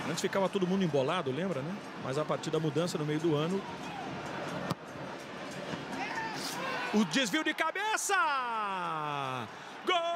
Antes ficava todo mundo embolado, lembra, né? Mas a partir da mudança no meio do ano... O desvio de cabeça! Gol!